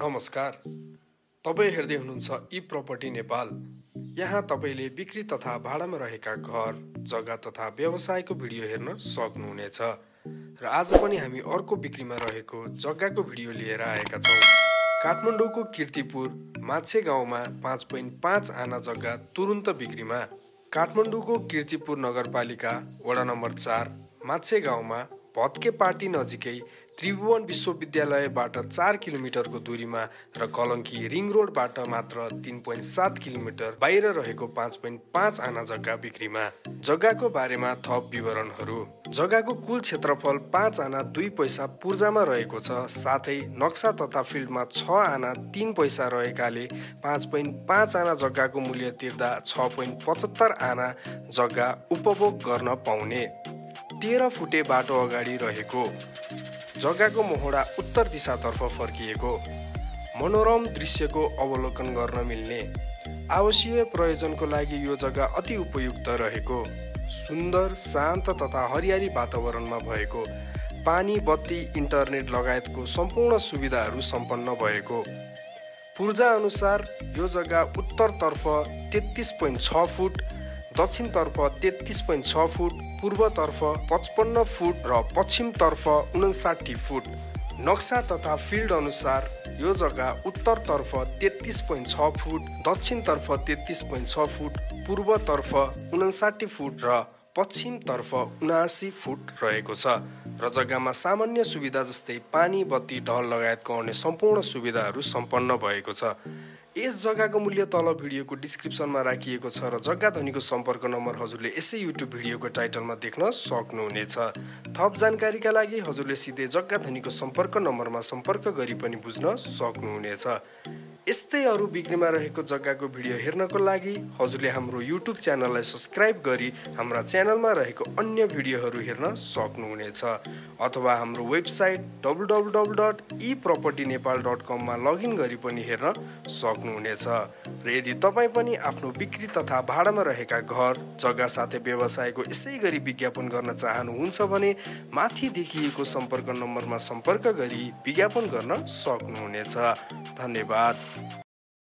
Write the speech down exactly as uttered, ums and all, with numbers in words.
नमस्कार, तपाईँ हेर्दै हुनुहुन्छ eProperty नेपाल। यहाँ तपाईले बिक्री तथा भाडामा रहेका घर, जग्गा तथा व्यवसायको भिडियो हेर्न सक्नुहुनेछ। र आज पनि हामी अर्को बिक्रीमा रहेको जग्गाको भिडियो लिएर आएका छौँ। काठमाडौँको किर्तिपुर माछेगाउँमा पाँच पोइन्ट पाँच आना जग्गा तुरुन्त बिक्रीमा। काठमाडौँको किर्तिपुर नगरपालिका वडा नम्बर चार माछेगाउँमा भत्केपाटी नजिकै त्रिभुवन विश्वविद्यालयबाट चार किलोमिटरको दूरीमा र कलङ्की रिङ रोडबाट मात्र तीन पोइन्ट सात किलोमिटर बाहिर रहेको पाँच पोइन्ट पाँच आना जग्गा बिक्रीमा। जग्गाको बारेमा थप विवरणहरू। जग्गाको कुल क्षेत्रफल पाँच आना दुई पैसा पूर्जामा रहेको छ। साथै नक्सा तथा फिल्डमा छ आना तीन पैसा रहेकाले पाँच पोइन्ट पाँच आना जग्गाको मूल्य तिर्दा छ पोइन्ट पचहत्तर आना जग्गा उपभोग गर्न पाउने। तेह्र फुटे बाटो अगाडि रहेको जग्गाको मोहडा उत्तर दिशातर्फ फर्किएको, मनोरम दृश्यको अवलोकन गर्न मिल्ने, आवासीय प्रयोजनको लागि यो जग्गा अति उपयुक्त रहेको, सुन्दर शान्त तथा हरियाली वातावरणमा भएको, पानी बत्ती इन्टरनेट लगायतको सम्पूर्ण सुविधाहरू सम्पन्न भएको। पूर्जा अनुसार यो जग्गा उत्तरतर्फ तेत्तीस पोइन्ट छ फुट, दक्षिणतर्फ तेत्तीस पोइन्ट छ फुट, पूर्वतर्फ पचपन्न फुट र पश्चिमतर्फ उन्साठी फुट। नक्सा तथा फिल्ड अनुसार यो जग्गा उत्तरतर्फ तेत्तीस पोइन्ट छ फुट, दक्षिणतर्फ तेत्तीस पोइन्ट छ फुट, पूर्वतर्फ उन्साठी फुट र पश्चिमतर्फ उनासी फुट रहेको छ र जग्गामा सामान्य सुविधा जस्तै पानी बत्ती ढल लगायतको अन्य सम्पूर्ण सुविधाहरू सम्पन्न भएको छ। यस जग्गाको मूल्य तल भिडियोको डिस्क्रिप्सनमा राखिएको छ र जग्गा धनीको सम्पर्क नम्बर हजुरले यसै युट्युब भिडियोको टाइटलमा देख्न सक्नुहुनेछ। थप जानकारीका लागि हजुरले सिधै जग्गा धनीको सम्पर्क नम्बरमा सम्पर्क गरी पनि बुझ्न सक्नुहुनेछ। यस्तै अरू बिक्रीमा रहेको जग्गाको भिडियो हेर्नको लागि हजुरले हाम्रो युट्युब च्यानललाई सब्स्क्राइब गरी हाम्रा च्यानलमा रहेको अन्य भिडियोहरू हेर्न सक्नुहुनेछ अथवा हाम्रो website W W W dot e property Nepal dot कममा लगइन गरी पनि हेर्न सक्नुहुनेछ। र यदि तपाईँ पनि आफ्नो बिक्री तथा भाडामा रहेका घर, जग्गा साथै व्यवसायको यसै गरी विज्ञापन गर्न चाहनुहुन्छ भने माथि देखिएको सम्पर्क नम्बरमा सम्पर्क गरी विज्ञापन गर्न सक्नुहुनेछ। धन्यवाद।